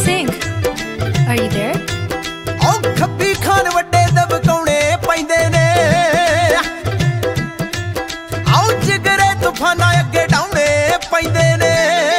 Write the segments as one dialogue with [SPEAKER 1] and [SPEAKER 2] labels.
[SPEAKER 1] sing. Are you there?
[SPEAKER 2] Oh, खब्बी Khan वड्डे दबकाउने पैंदे ने आओ जिगरे तूफाना अगे डाउने पैंदे ने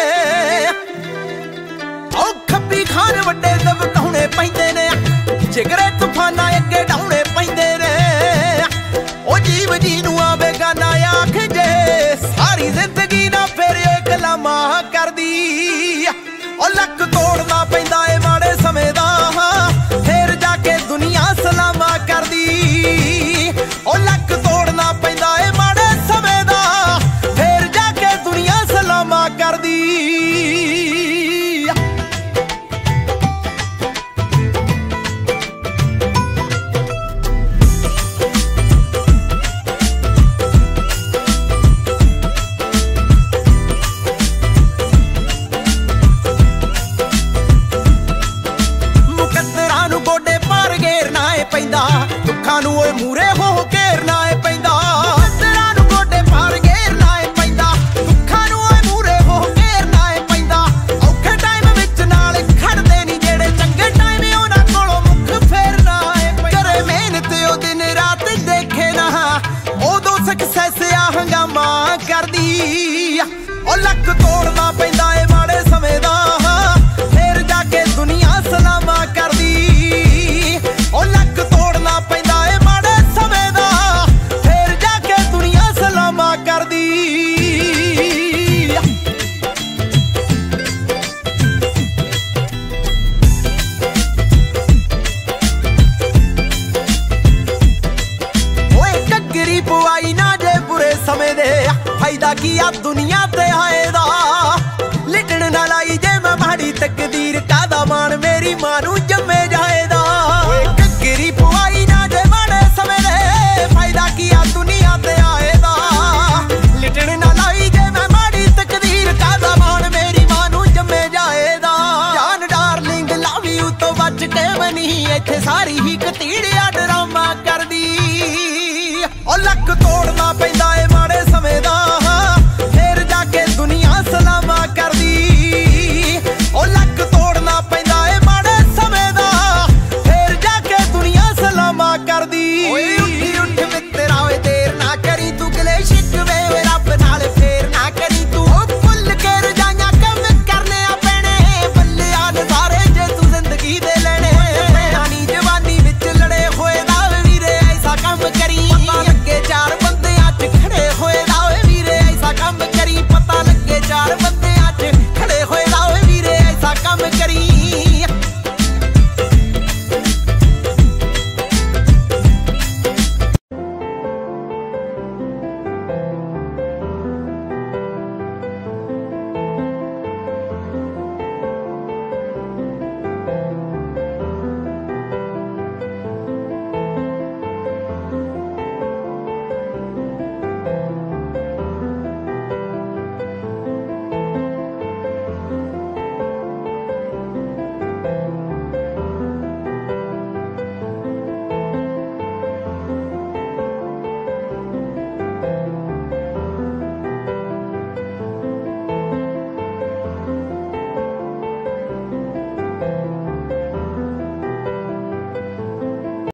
[SPEAKER 2] आओ खब्बी खान वड्डे दबकाउने पैंदे ने जिगरे तूफाना अगे डाउने पैंदे ने ओ जीव जी नूं आवे गाना आख जे सारी जिंदगी ना फिर एक लामा कर दी ओ लक तोड़ना पैंदा ए माड़े समय दा फिर जाके दुनिया सलामा कर दी ओ लक तोड़ना पैंदा ए माड़े समय दा फिर जाके दुनिया सलामा कर दी दुखा नूं ओए मूरे हो घेरना है पैंदा अंदरां नूं गोडे पार घेरना है पैंदा दुखा नूं ओए मूरे हो घेरना है पैंदा औखे टाइम विच नाल खड़दे नी जेड़े चंगे टाइम उहनां कोलों मुख फेरना है करे मेहनत ओ दिन रात देखे ना उदों सक्सेस आ हंगामा करदी ओ लक तोड़ना पैंदा है माड़े समय दा फिर जाके दुनिया सलामा करदी ओ लक तोड़ना पैंदा है माड़े समय दा फिर जाके दुनिया सलामा कर दी ओए घग्गरी पवाई ना जे बुरे समय दे फायदा की आ दुनिया ते आए दा लिटण ना लाई जे मैं माड़ी तकदीर कादा मान मेरी मां नूं जम्मे जाएदा घग्गरी पवाई ना जे माड़े समय दे फायदा की आ दुनिया ते आएदा लिटण ना लाई जे मैं माड़ी तकदीर कादा मान मेरी मां नूं जम्मे जाएदा जान डार्लिंग लव यू तो बच के मनी इत्थे सारी ही कतीड़िया